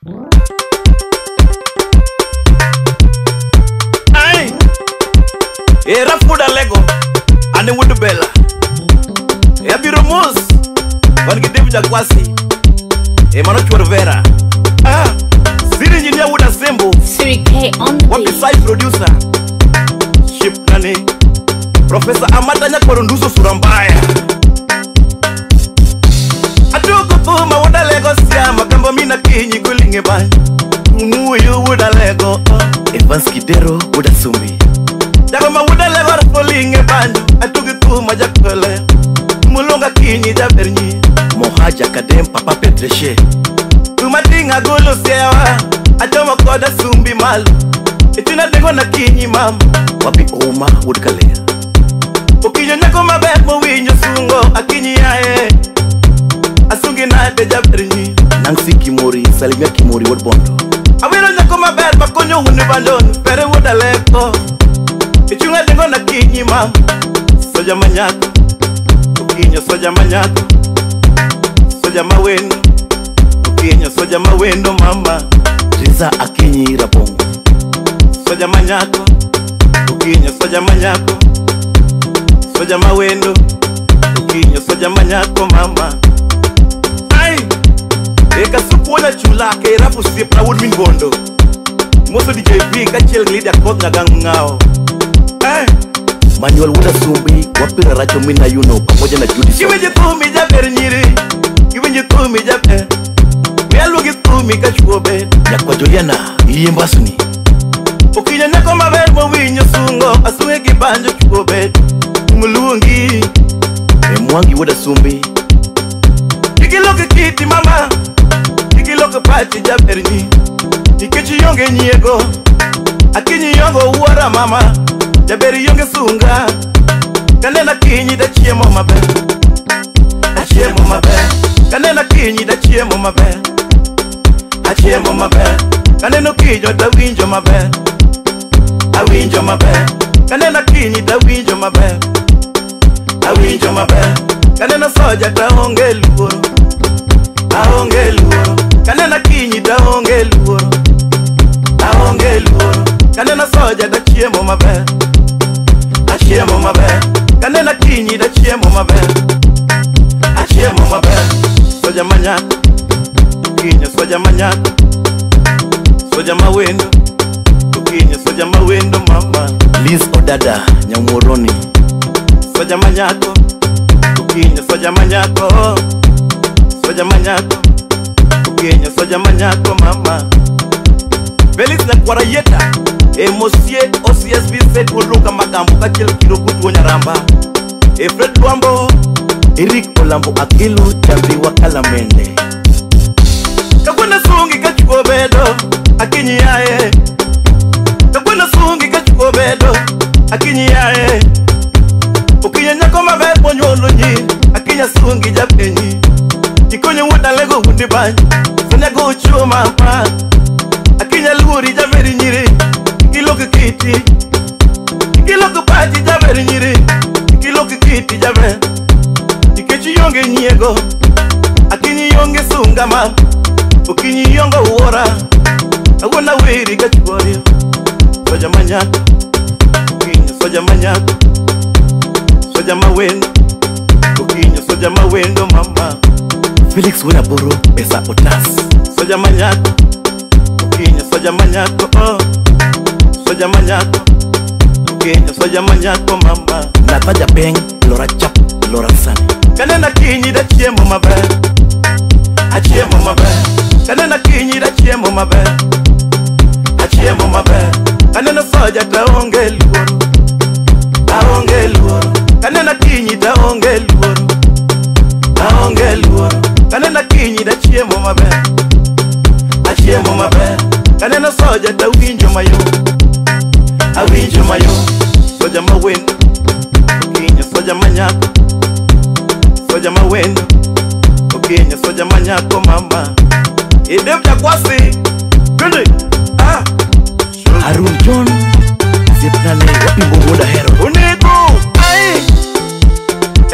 Ay, era fuda lego, ane wudu bella. E biro mus, wan gidevu jakwasi. E mano chwarvera. Ah, siri engineer wuda sembo. Siri K on the Wapi side producer. Ship nani. Professor Amata nyakorunduso surambaya. Adugo puma wuda lego siama kambo mina kinyi kulinge bany. Umuyu wuda lego. Evans Kidero wuda sumbi. Jagoma wuda lego rafolinge bany. Adugo puma jakole. Mulonga kinyi jabernyi. Mohaja kadem papa Petreshe. Tumadinga golo sewa. Ajoma koda sumbi malu. Itina dengo na kinyi mama. Wapi oma wudkalea. Okinyo nyako mabet mo winyo sungo. Akinyi yae. Asungi na deja bernyi. Nangsi Kimori, Salimia Kimori wud bondo. Awilo nyako mabet makonyo huni bandon. Pere wuda leko. Ichunga dengo na kinyi mama. Soja manyako. Okinyo soja manyako. Soja mawendo. Okinyo soja mawendo mama. Riza Akinyi rabongo. Soja manyako. Okinyo soja manyako. Soja mawendo. Okinyo soja manyako mama. Ay, eka supuonya chula ke rapu sip na wood min bondo. Moso DJ V kachel glida kot nagang ngao. Ay, Manuel wuda sumbi wapira racho mina yuno pamoja na Judy. Kiwenje tumi jaber nyiri. Kiwenje tumi jaber. Mialu gitumi kachuobe. Yakwa Juliana iyembasuni. Okinyo nyako maber mo winyo sungo. Asunge gibanjo chuobe. Mulungi Mwangi wuda sumbi. Ikiloke kiti mama. Ikiloke pati jabernyi. Ikechi yonge nyego. Akinyi yongo uwara mama. Jaberi yonge sunga. Kanena kinyi da chiemo mabe. Achiemo mabe. Kanena kinyi da chiemo mabe. Achiemo mabe. Kaneno kinyo da winjo mabe. Awinjo mabe. Kanena kinyi da winjo mabe. Awinjo mabe. Kanena soja da onge luoro. Aonge luoro. Kanena kinyi da onge luoro. Aonge luoro. Kanena soja da chiemo mabe. Achiemo mabe. Kanena kinyi da chiemo mabe. Achiemo mabe. Soja manyako. Kinyo soja manyako. Soja mawendo. Kinyo soja mawendo mama. Liz Odada Nyamoroni. Soja manyako. Kinyo soja manyako. Soja manyako. Kinyo soja manyako mama. Felix na Kwarayeta. Mosie OCSB set uluka magambo kachel kilo kutu nyaramba. Fred Luambo. Eric Olambo Akilo chambi wa Kalamende. Kakuna sungi kachuko bedo. Akinyi yae. Kakuna sungi kachuko bedo. Akinyi yae. Okinyo nyako maber ponyolo nyi. Akinya sungi japenyi. Kikonyo wuda lego hundi banyi. Sonya go uchuo mama. Akinya luri jaberi nyiri. Kiloke kiti. Kiloke pati jaberi nyiri. Kiloke kiti jaber. Ikechi yonge nyego. Akinyi yonge sunga mama. Okinyi yonga uora. Awona wiri kachugorio. Soja manyako. Okinyo soja manyako. Soja mawendo. Okinyo soja mawendo mama. Felix wena boro pesa otas. Soja manyako. Okinyo soja manyako. Oh. Soja manyako. Okinyo soja manyako mama. Nataja peng lora chap lora sani. Kanena kinyi da chiemo mabe. Achiemo mabe. Kanena kinyi da chiemo mabe. Achiemo mabe. Kanena soja da onge luoro. Aonge luoro. Kanena kinyi da onge luoro. Aonge luoro. Kanena kinyi da chiemo mabe. Achiemo mabe. Kanena soja da winjo mayo. Awinjo mayo. Soja mawendo. Okinyo soja manyako. Soja mawendo. Okinyo soja manyako mama. Idem jakwasi. Kundi. Ah. Harun John. Zipnane wapimbo muda hero. Uniku. Ay.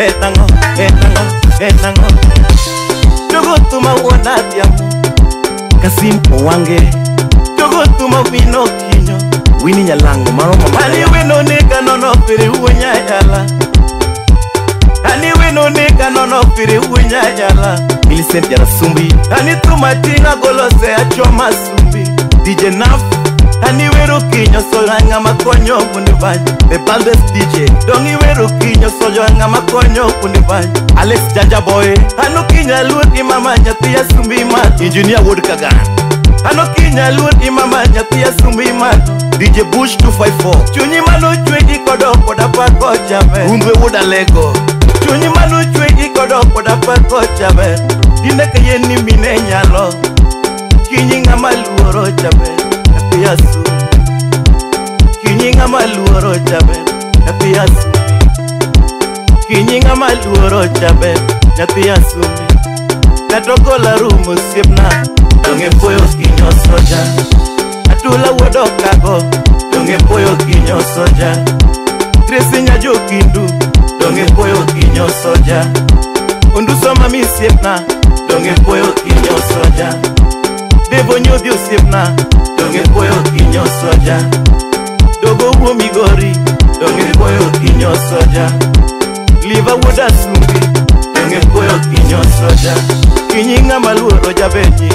Etango. Tugu tuma uona diam. Kasim Owange Togo tuma wino kinyo Wini nyalango maroma Ani wino nika nono piri uwenya yala Ani wino nika nono piri uwenya yala Millicent yara sumbi Ani tuma tinga golose achoma sumbi DJ Naf Ani wero kinyo solanga makonyo kundibanyi The Baldes DJ Dongi wero kinyo solanga makonyo kundibanyi Alex Janja Boy Ano kinya luti mama nyatia sumbi mat Engineer Wood Kagan Ano kinya luti mama nyatia sumbi mat DJ Bush 254 Chunyi manu chwe ikodo koda pako chabe Undwe Woda Lego Chunyi manu chwe ikodo koda pako chabe Dine kaye ni mine nyalo Kinyi nga maluoro chabe Napia sumi Kinyi nga maluoro chabe Napia sumi Kinyi nga maluoro chabe Napia sumi Katoko la rumu siepna Donge poyo kinyo soja Atula wodo kago Donge poyo kinyo soja Tresi nyajo kindu Donge poyo kinyo soja Undu soma mi siepna Donge poyo kinyo soja Devo nyodio siepna Donge poyo kinyo soja Dogo uo migori Donge poyo kinyo soja Liva woda sumbi Donge poyo kinyo soja Kinyinga maluoro jabenyi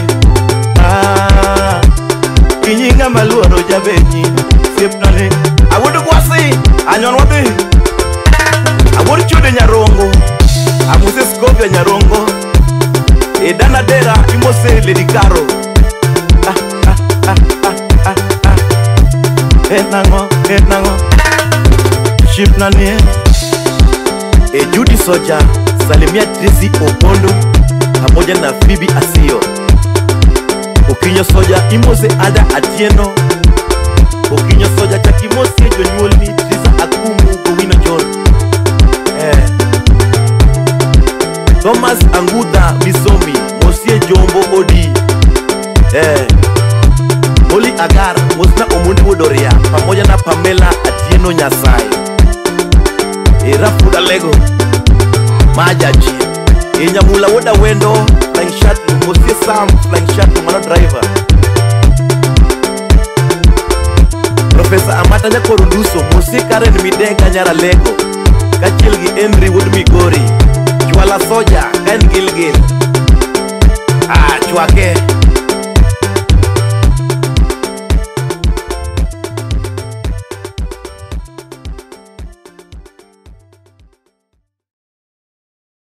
Kinyinga maluoro jabenyi Siepnale Awodu kwasi Anyon wadi Awodu chude nyarongo Amuse skopya nyarongo Edana dera imose Lady Caro Enango Shipnane Judy Soja Salimia Tracy Opondo pamoja na Phoebe Asio Okinyo Soja Imose Ada Atieno Okinyo Soja Chakimose Jonyuolni Trisa Akumu Gowino John Thomas Anguda Bisomi Mosie Jombo Odi Oli Agar Mosna Omundi Wodoria pamoja na Pamela Atieno Nyasai Rafuda Lego Majaji Inyamula Woda Wendo Flying Shuttle Mosie Sam Flying Shuttle Mano Driver Professor Amata Nyakorunduso Mosie Karen Midenga Nyara Lego Kachilgi Henry Wood Migori Chwala Soja Ken Gilgil Chwake